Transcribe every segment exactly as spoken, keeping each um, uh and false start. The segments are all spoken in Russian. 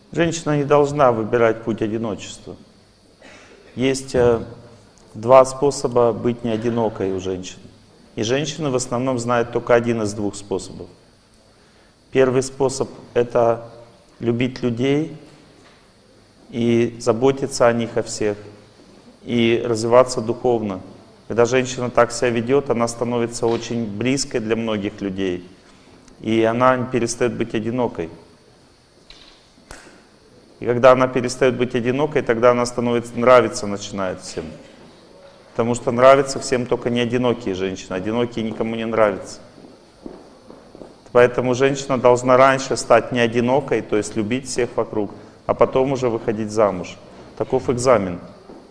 Женщина не должна выбирать путь одиночества. Есть э, два способа быть не одинокой у женщин. И женщины в основном знают только один из двух способов. Первый способ — это любить людей и заботиться о них, о всех, и развиваться духовно. Когда женщина так себя ведет, она становится очень близкой для многих людей, и она перестает быть одинокой. И когда она перестает быть одинокой, тогда она становится, нравиться начинает всем. Потому что нравятся всем только не одинокие женщины. Одинокие никому не нравятся. Поэтому женщина должна раньше стать не одинокой, то есть любить всех вокруг, а потом уже выходить замуж. Таков экзамен.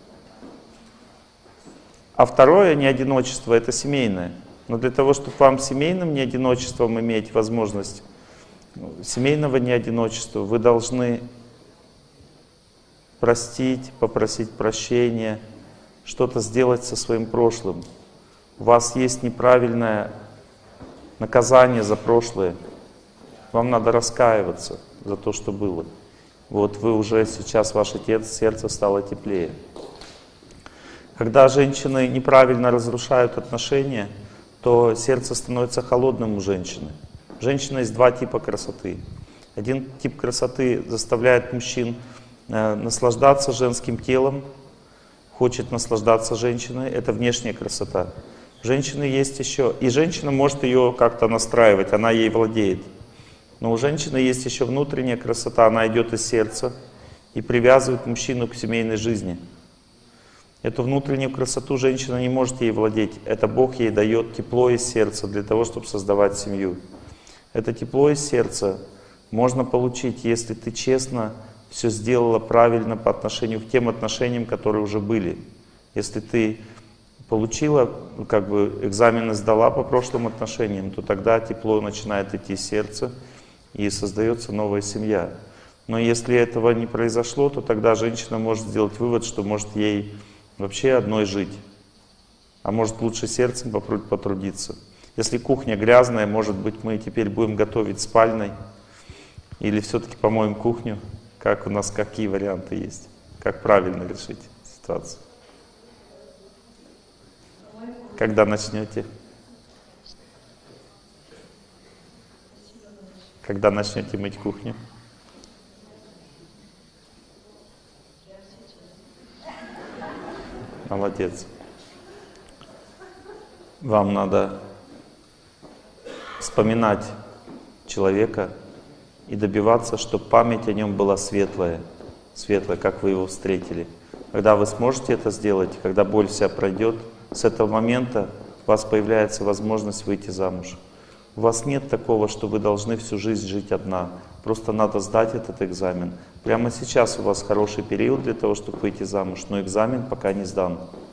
А второе неодиночество — это семейное. Но для того, чтобы вам семейным неодиночеством иметь возможность семейного неодиночества, вы должны простить, попросить прощения, что-то сделать со своим прошлым. У вас есть неправильное наказание за прошлое. Вам надо раскаиваться за то, что было. Вот вы уже сейчас, ваш отец, сердце стало теплее. Когда женщины неправильно разрушают отношения, то сердце становится холодным у женщины. У женщины есть два типа красоты. Один тип красоты заставляет мужчин э, наслаждаться женским телом, хочет наслаждаться женщиной, это внешняя красота. У женщины есть еще, и женщина может ее как-то настраивать, она ей владеет. Но у женщины есть еще внутренняя красота, она идет из сердца и привязывает мужчину к семейной жизни. Эту внутреннюю красоту женщина не может ей владеть. Это Бог ей дает тепло из сердца для того, чтобы создавать семью. Это тепло из сердца можно получить, если ты честно все сделала правильно по отношению к тем отношениям, которые уже были. Если ты получила, как бы экзамены сдала по прошлым отношениям, то тогда тепло начинает идти из сердца и создается новая семья. Но если этого не произошло, то тогда женщина может сделать вывод, что может ей вообще одной жить, а может лучше сердцем потрудиться. Если кухня грязная, может быть, мы теперь будем готовить спальной, или все-таки помоем кухню. Как у нас, какие варианты есть? Как правильно решить ситуацию? Когда начнете? Когда начнете мыть кухню? Молодец. Вам надо вспоминать человека и добиваться, чтобы память о нем была светлая, светлая, как вы его встретили. Когда вы сможете это сделать, когда боль вся пройдет, с этого момента у вас появляется возможность выйти замуж. У вас нет такого, что вы должны всю жизнь жить одна. Просто надо сдать этот экзамен. Прямо сейчас у вас хороший период для того, чтобы выйти замуж, но экзамен пока не сдан.